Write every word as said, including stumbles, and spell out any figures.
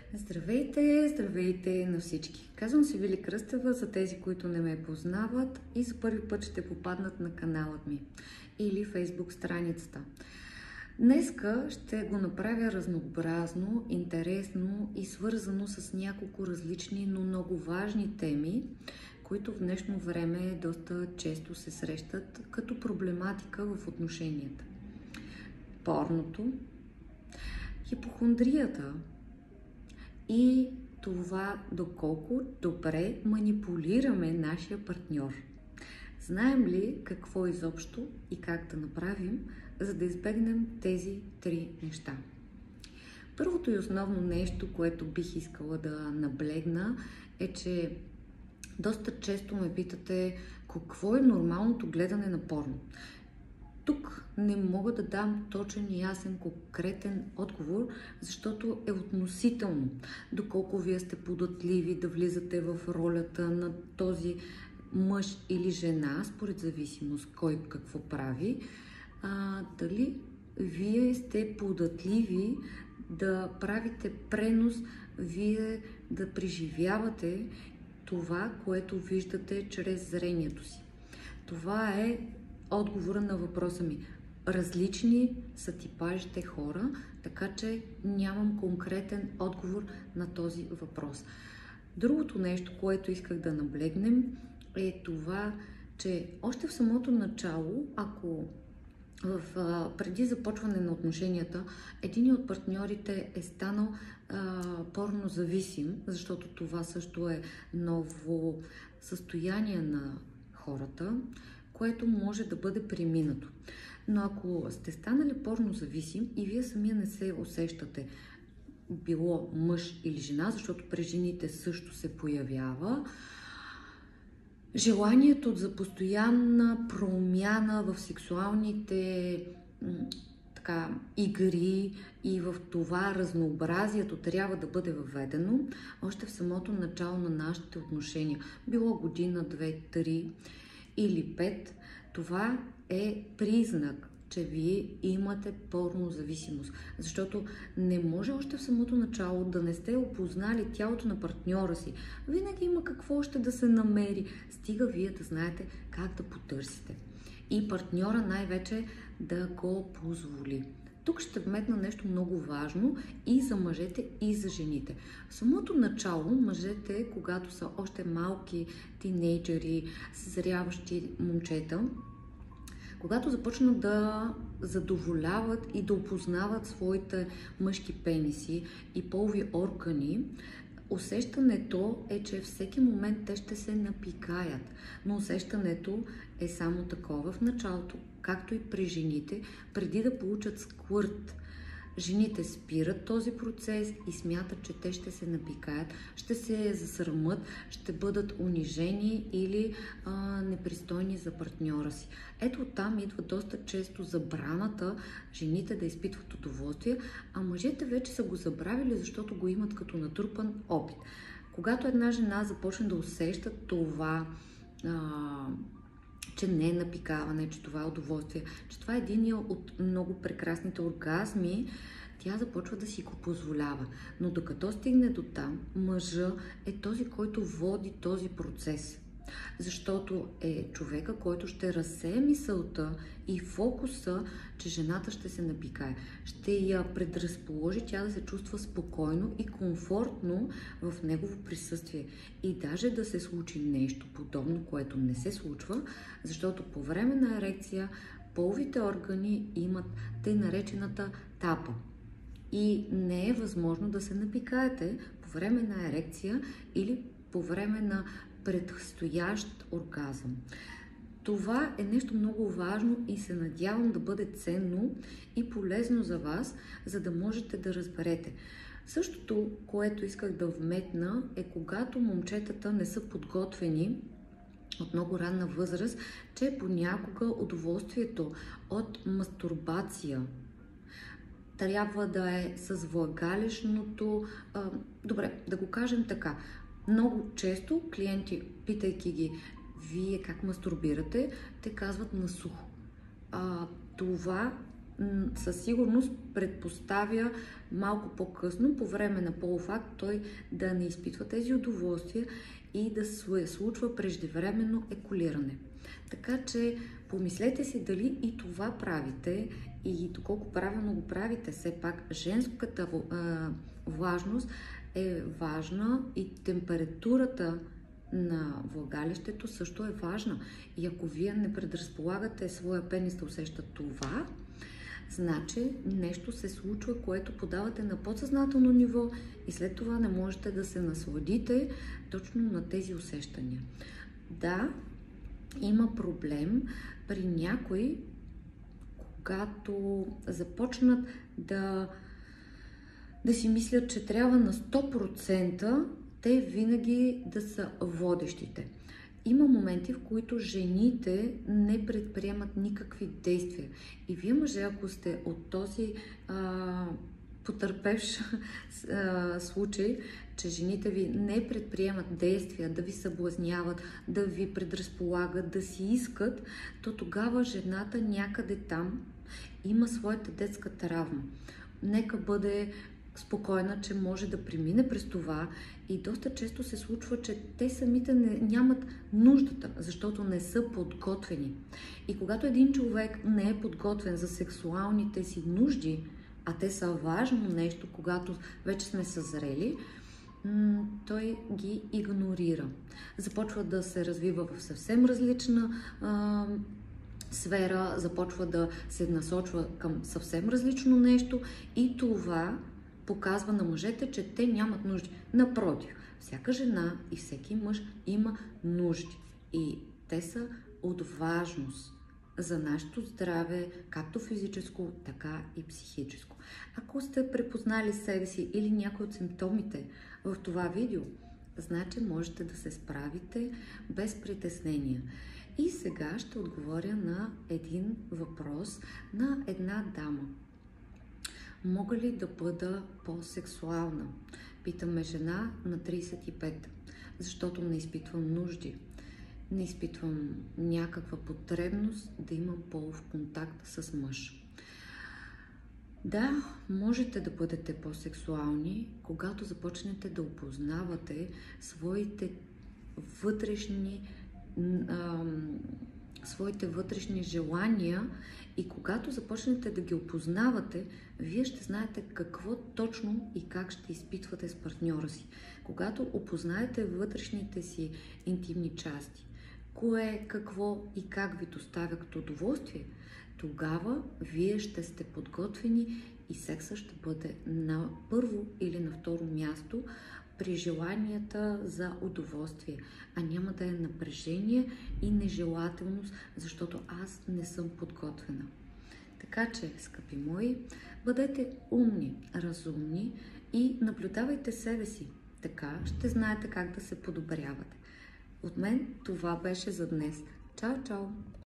Здравейте, здравейте на всички! Казвам се Вили Кръстева, за тези, които не ме познават и за първи път ще попаднат на каналът ми или фейсбук страницата. Днеска ще го направя разнообразно, интересно и свързано с няколко различни, но много важни теми, които в днешно време доста често се срещат като проблематика в отношенията. Порното, хипохондрията и това доколко добре манипулираме нашия партньор. Знаем ли какво изобщо и как да направим, за да избегнем тези три неща? Първото и основно нещо, което бих искала да наблегна, е, че доста често ме питате какво е нормалното гледане на порно. Тук не мога да дам точен, ясен, конкретен отговор, защото е относително. Доколко вие сте податливи да влизате в ролята на този мъж или жена, според зависимост кой какво прави, а, дали вие сте податливи да правите пренос, вие да преживявате това, което виждате чрез зрението си. Това е отговора на въпроса ми. Различни са типажите хора, така че нямам конкретен отговор на този въпрос. Другото нещо, което исках да наблегнем, е това, че още в самото начало, ако в, а, преди започване на отношенията, един от партньорите е станал а, порнозависим, защото това също е ново състояние на хората, което може да бъде преминато. Но ако сте станали порнозависим и вие самия не се усещате, било мъж или жена, защото при жените също се появява, желанието за постоянна промяна в сексуалните така, игри и в това разнообразието трябва да бъде въведено още в самото начало на нашите отношения. Било година, две, три или пет, това е признак, че вие имате порнозависимост. Защото не може още в самото начало да не сте опознали тялото на партньора си. Винаги има какво още да се намери. Стига вие да знаете как да потърсите. И партньора най-вече да го позволи. Тук ще вметна нещо много важно и за мъжете, и за жените. В самото начало, мъжете, когато са още малки тинейджери, съзряващи момчета, когато започнат да задоволяват и да опознават своите мъжки пениси и полови органи, усещането е, че всеки момент те ще се напикаят. Но усещането е само такова в началото, както и при жените, преди да получат сквърт. Жените спират този процес и смятат, че те ще се напикаят, ще се засрамат, ще бъдат унижени или а, непристойни за партньора си. Ето там идва доста често забраната жените да изпитват удоволствие, а мъжете вече са го забравили, защото го имат като натрупан опит. Когато една жена започне да усеща това, а, че не е напикаване, че това е удоволствие, че това е един от много прекрасните оргазми, тя започва да си го позволява. Но докато стигне до там, мъжа е този, който води този процес. Защото е човека, който ще разсее мисълта и фокуса, че жената ще се напикае. Ще я предразположи тя да се чувства спокойно и комфортно в негово присъствие. И даже да се случи нещо подобно, което не се случва, защото по време на ерекция половите органи имат тъй наречената тапа. И не е възможно да се напикаете по време на ерекция или по време на предстоящ оргазъм. Това е нещо много важно и се надявам да бъде ценно и полезно за вас, за да можете да разберете. Същото, което исках да вметна, е когато момчетата не са подготвени от много ранна възраст, че понякога удоволствието от мастурбация трябва да е с влагалищното... А, добре, да го кажем така. Много често клиенти, питайки ги, вие как мастурбирате, те казват на сухо. А, това със сигурност предпоставя малко по-късно, по време на полов акт, той да не изпитва тези удоволствия и да се случва преждевременно екулиране. Така че помислете си дали и това правите и доколко правилно го правите. Все пак женската влажност е важна и температурата на влагалището също е важна. И ако вие не предразполагате своя пенис да усеща това, значи нещо се случва, което подавате на подсъзнателно ниво и след това не можете да се насладите точно на тези усещания. Да, има проблем при някои, когато започнат да, да си мислят, че трябва на сто процента те винаги да са водещите. Има моменти, в които жените не предприемат никакви действия. И вие, мъже, ако сте от този а, потърпевш а, случай, че жените ви не предприемат действия, да ви съблазняват, да ви предразполагат, да си искат, то тогава жената някъде там има своята детска травма. Нека бъде спокойна, че може да премине през това и доста често се случва, че те самите не, нямат нуждата, защото не са подготвени. И когато един човек не е подготвен за сексуалните си нужди, а те са важно нещо, когато вече сме съзрели, той ги игнорира. Започва да се развива в съвсем различна а, сфера, започва да се насочва към съвсем различно нещо и това показва на мъжете, че те нямат нужди. Напротив, всяка жена и всеки мъж има нужди. И те са от важност за нашето здраве, както физическо, така и психическо. Ако сте препознали себе си или някои от симптомите в това видео, значи можете да се справите без притеснения. И сега ще отговоря на един въпрос на една дама. Мога ли да бъда по-сексуална? Питаме жена на трийсет и пет, защото не изпитвам нужди. Не изпитвам някаква потребност да имам полов контакт с мъж. Да, можете да бъдете по-сексуални, когато започнете да опознавате своите вътрешни ам, своите вътрешни желания и когато започнете да ги опознавате, вие ще знаете какво точно и как ще изпитвате с партньора си. Когато опознаете вътрешните си интимни части, кое, какво и как ви доставя като удоволствие, тогава вие ще сте подготвени и секса ще бъде на първо или на второ място при желанията за удоволствие, а няма да е напрежение и нежелателност, защото аз не съм подготвена. Така че, скъпи мои, бъдете умни, разумни и наблюдавайте себе си. Така ще знаете как да се подобрявате. От мен това беше за днес. Чао, чао!